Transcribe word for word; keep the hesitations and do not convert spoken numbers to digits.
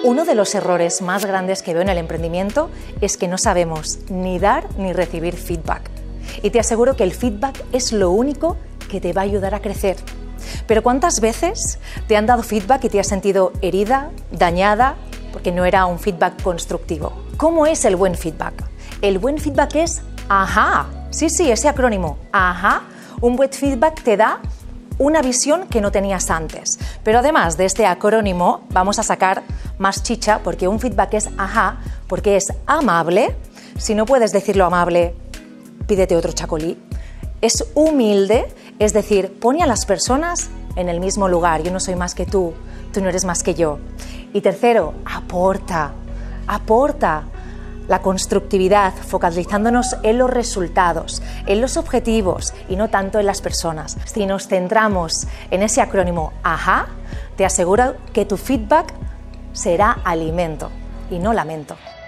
Uno de los errores más grandes que veo en el emprendimiento es que no sabemos ni dar ni recibir feedback. Y te aseguro que el feedback es lo único que te va a ayudar a crecer. Pero ¿cuántas veces te han dado feedback y te has sentido herida, dañada, porque no era un feedback constructivo? ¿Cómo es el buen feedback? El buen feedback es ajá. Sí, sí, ese acrónimo, ajá. Un buen feedback te da una visión que no tenías antes. Pero además de este acrónimo, vamos a sacar más chicha, porque un feedback es ajá, porque es amable. Si no puedes decirlo amable, pídete otro chacolí. Es humilde, es decir, pone a las personas en el mismo lugar. Yo no soy más que tú, tú no eres más que yo. Y tercero, aporta, aporta. La constructividad, focalizándonos en los resultados, en los objetivos y no tanto en las personas. Si nos centramos en ese acrónimo ajá, te aseguro que tu feedback será alimento y no lamento.